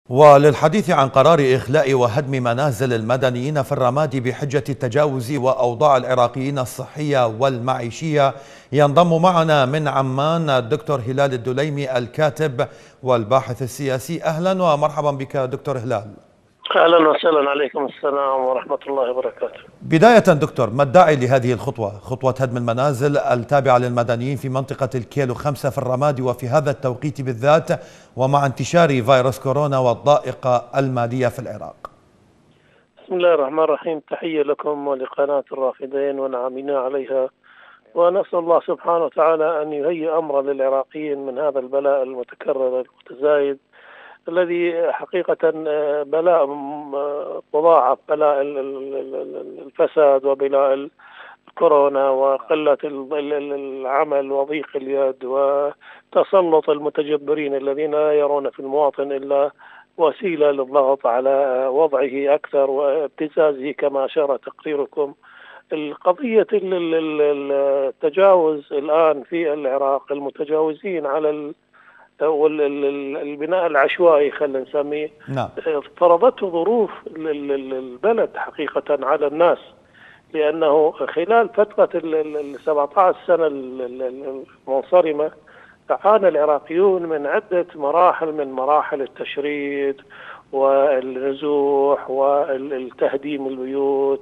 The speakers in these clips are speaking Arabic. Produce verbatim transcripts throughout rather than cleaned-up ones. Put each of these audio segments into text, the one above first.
وللحديث عن قرار إخلاء وهدم منازل المدنيين في الرمادي بحجة التجاوز وأوضاع العراقيين الصحية والمعيشية، ينضم معنا من عمان الدكتور هلال الدليمي الكاتب والباحث السياسي. أهلا ومرحبا بك دكتور هلال. أهلا وسهلا، عليكم السلام ورحمة الله وبركاته. بداية دكتور، ما الداعي لهذه الخطوة، خطوة هدم المنازل التابعة للمدنيين في منطقة الكيلو خمسة في الرمادي وفي هذا التوقيت بالذات ومع انتشار فيروس كورونا والضائقة المالية في العراق؟ بسم الله الرحمن الرحيم، تحية لكم ولقناة الرافدين ونعمين عليها، ونسأل الله سبحانه وتعالى أن يهيئ أمر للعراقيين من هذا البلاء المتكرر المتزايد الذي حقيقة بلاء مضاعف، بلاء الفساد وبلاء الكورونا وقلة العمل وضيق اليد وتسلط المتجبرين الذين لا يرون في المواطن إلا وسيلة للضغط على وضعه أكثر وابتزازه كما أشار تقريركم. القضية التجاوز الآن في العراق، المتجاوزين على والبناء العشوائي خلينا نسميه، نعم. فرضته ظروف البلد حقيقة على الناس، لأنه خلال فترة ال سبعة عشر سنة المنصرمة عانى العراقيون من عدة مراحل من مراحل التشريد والنزوح والتهديم البيوت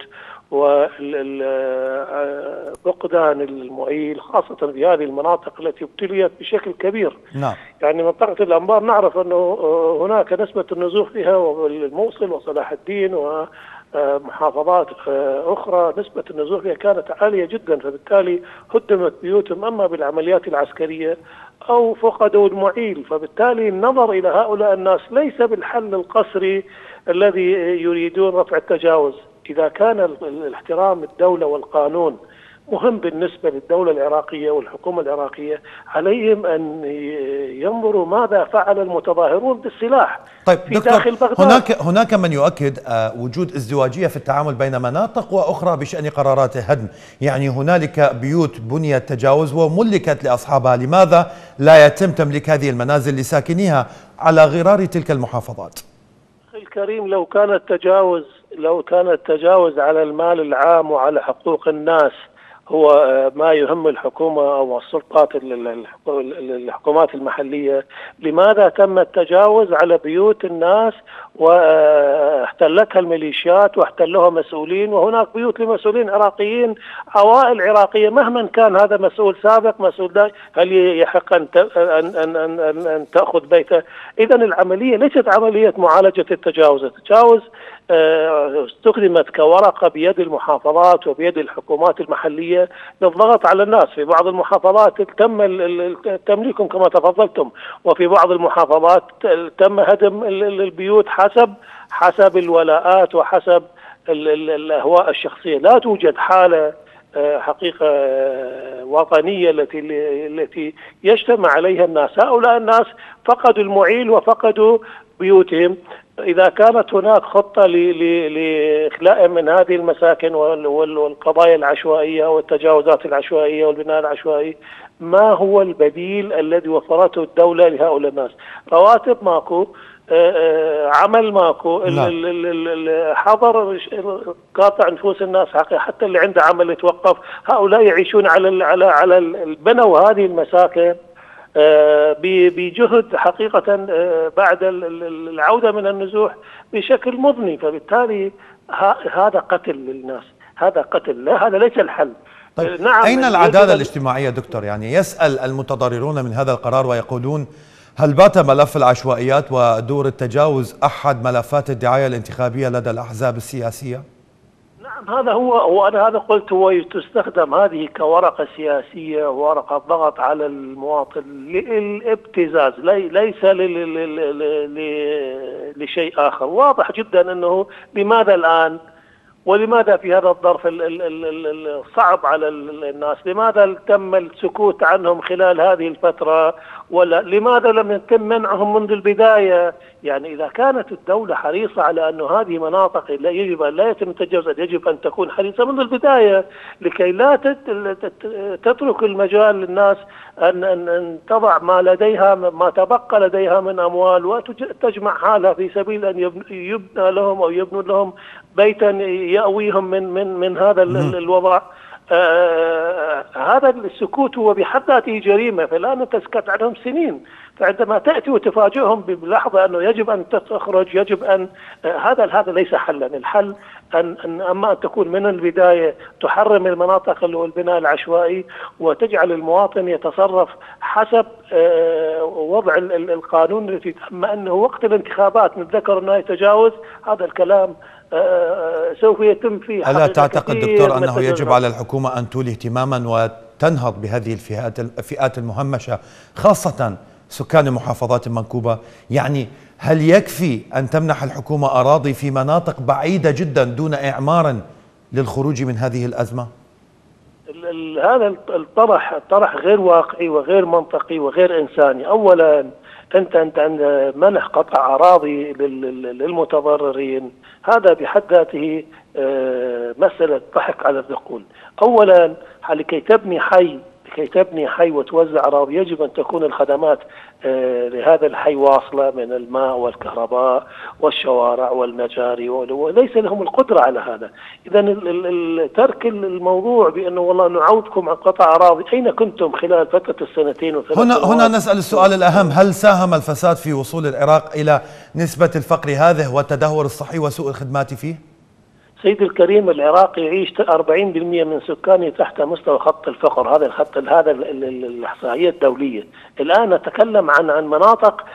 وفقدان المعيل، خاصة في هذه المناطق التي ابتليت بشكل كبير. نعم. يعني منطقة الأنبار نعرف أنه هناك نسبة النزوح فيها، والموصل وصلاح الدين ومحافظات أخرى نسبة النزوح فيها كانت عالية جدا، فبالتالي هدمت بيوتهم أما بالعمليات العسكرية أو فقدوا المعيل. فبالتالي النظر إلى هؤلاء الناس ليس بالحل القسري الذي يريدون رفع التجاوز. إذا كان الاحترام الدولة والقانون مهم بالنسبة للدولة العراقية والحكومة العراقية، عليهم أن ينظروا ماذا فعل المتظاهرون بالسلاح. طيب في دكتور، داخل بغداد هناك هناك من يؤكد وجود ازدواجية في التعامل بين مناطق وأخرى بشأن قرارات الهدم، يعني هنالك بيوت بنيت تجاوز وملكت لأصحابها، لماذا لا يتم تمليك هذه المنازل لساكنيها على غرار تلك المحافظات؟ الكريم، لو كان التجاوز لو كان التجاوز على المال العام وعلى حقوق الناس هو ما يهم الحكومة أو السلطات الحكومات المحلية، لماذا تم التجاوز على بيوت الناس واحتلتها الميليشيات واحتلوها مسؤولين، وهناك بيوت لمسؤولين عراقيين، عوائل عراقية مهما كان هذا مسؤول سابق مسؤول داي، هل يحق أن أن أن أن, أن تأخذ بيته؟ إذن العملية ليست عملية معالجة التجاوز، التجاوز استخدمت كورقة بيد المحافظات وبيد الحكومات المحلية للضغط على الناس. في بعض المحافظات تم تمليكهم كما تفضلتم، وفي بعض المحافظات تم هدم البيوت حسب حسب الولاءات وحسب الأهواء الشخصية. لا توجد حالة حقيقة وطنية التي التي يجتمع عليها الناس. هؤلاء الناس فقدوا المعيل وفقدوا بيوتهم. إذا كانت هناك خطة لإخلاء من هذه المساكن والقضايا العشوائية والتجاوزات العشوائية والبناء العشوائي، ما هو البديل الذي وفرته الدولة لهؤلاء الناس؟ رواتب ماكو، عمل ماكو، حظر قاطع نفوس الناس، حتى اللي عنده عمل يتوقف. هؤلاء يعيشون على على على البنوا هذه المساكن بجهد حقيقة بعد العودة من النزوح بشكل مضني. فبالتالي هذا قتل للناس، هذا قتل، لا هذا ليس الحل. طيب نعم. أين العدالة الاجتماعية دكتور؟ يعني يسأل المتضررون من هذا القرار ويقولون: هل بات ملف العشوائيات ودور التجاوز أحد ملفات الدعاية الانتخابية لدى الأحزاب السياسية؟ نعم، هذا هو وأنا هذا قلت، هو تستخدم هذه كورقة سياسية وورقة ضغط على المواطن للابتزاز، ليس لشيء آخر. واضح جدا أنه لماذا الآن ولماذا في هذا الظرف الصعب على الناس؟ لماذا تم السكوت عنهم خلال هذه الفترة؟ ولا لماذا لم يتم منعهم منذ البداية؟ يعني إذا كانت الدولة حريصة على أن هذه مناطق لا يجب أن لا يتم تجاوزها، يجب أن تكون حريصة منذ البداية لكي لا تترك المجال للناس أن أن تضع ما لديها ما تبقى لديها من أموال وتجمع حالها في سبيل أن يبنى لهم أو يبنوا لهم بيتا يأويهم من من من هذا الوضع. آه هذا السكوت هو بحد ذاته جريمة، فالآن تسكت عنهم سنين، فعندما تأتي وتفاجئهم بلحظة أنه يجب أن تخرج، يجب أن آه هذا هذا ليس حلا. الحل أن, أن أما أن تكون من البداية تحرم المناطق اللي هو البناء العشوائي وتجعل المواطن يتصرف حسب آه وضع القانون التي تم أنه وقت الانتخابات نتذكر أنه يتجاوز هذا الكلام سوف يتم فيه. ألا تعتقد دكتور أنه يجب على الحكومة أن تولي اهتماما وتنهض بهذه الفئات الفئات المهمشة خاصة سكان المحافظات المنكوبة؟ يعني هل يكفي أن تمنح الحكومة أراضي في مناطق بعيدة جدا دون إعمار للخروج من هذه الأزمة؟ هذا الطرح الطرح غير واقعي وغير منطقي وغير إنساني. أولا أنت أنت عند منح قطع أراضي للمتضررين، هذا بحد ذاته مسألة ضحك على الذقون. أولا لكي تبني حي لكي تبني حي وتوزع أراضي يجب أن تكون الخدمات لهذا الحي واصلة من الماء والكهرباء والشوارع والمجاري، وليس لهم القدرة على هذا. إذا ترك الموضوع بأنه والله نعودكم عن قطع أراضي، أين كنتم خلال فترة السنتين وثلاث هنا سنوات؟ هنا نسأل السؤال الأهم، هل ساهم الفساد في وصول العراق إلى نسبة الفقر هذه والتدهور الصحي وسوء الخدمات فيه؟ سيدي الكريم، العراق يعيش أربعين بالمئة من سكانه تحت مستوى خط الفقر، هذا الخط هذا الإحصائية الدولية. الآن نتكلم عن عن مناطق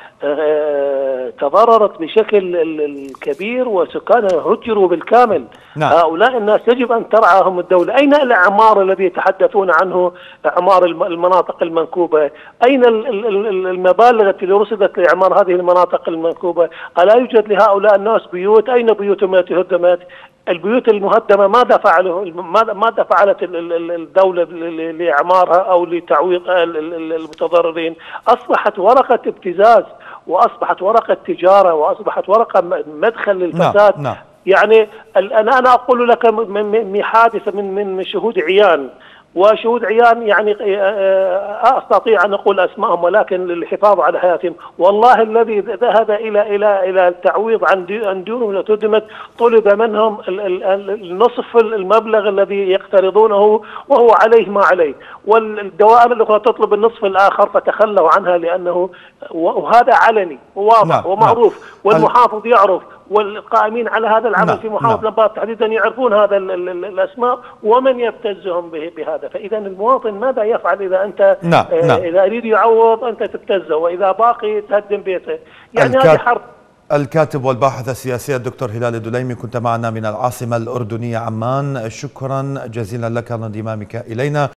تضررت بشكل كبير وسكانها هجروا بالكامل. نعم. هؤلاء الناس يجب أن ترعاهم الدولة. أين الإعمار الذي يتحدثون عنه، إعمار المناطق المنكوبة؟ أين المبالغ التي رصدت لإعمار هذه المناطق المنكوبة؟ ألا يوجد لهؤلاء الناس بيوت؟ أين بيوتهم التي هدمت؟ البيوت المهدمة ماذا فعله ماذا فعلت الدولة لإعمارها أو لتعويض المتضررين؟ أصبحت ورقة ابتزاز وأصبحت ورقة تجارة وأصبحت ورقة مدخل للفساد. نعم. نعم. يعني أنا أنا أقول لك من حادثة من من شهود عيان، وشهود عيان يعني أستطيع أن أقول أسمائهم ولكن للحفاظ على حياتهم. والله الذي ذهب إلى إلى إلى التعويض عن ديونهم التي هدمت طلب منهم النصف المبلغ الذي يقترضونه وهو عليه ما عليه، والدوائر الأخرى تطلب النصف الآخر فتخلوا عنها لأنه وهذا علني وواضح ومعروف، والمحافظ يعرف والقائمين على هذا العمل نعم. في محافظة نبات تحديدا يعرفون هذا الأسماء ومن يبتزهم بهذا. فإذا المواطن ماذا يفعل إذا أنت نعم. آه نعم. إذا أريد يعوض أنت تبتزه، وإذا باقي تهدم بيته. يعني هذه حرب. الكاتب والباحث السياسي الدكتور هلال الدليمي، كنت معنا من العاصمة الأردنية عمان. شكرا جزيلا لك على انضمامك إلينا.